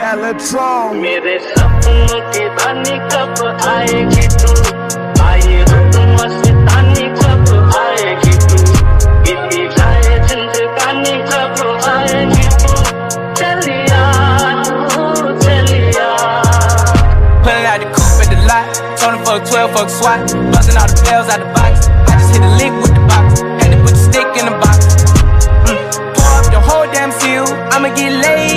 Electron. मेरे सपनों की रानी कब आएगी तू, आए रुत मस्तानी कब आएगी तू, बीती जाए जिंदगानी कब आएगी तू, चलिया तू चलिया. Pulling out the coupe at the lot, Tony fuck 12, fuck SWAT, busting all the bells out the box. I just hit a lick with the box, had to put the stick in the box. Pour up the whole damn seal, I'ma get laid.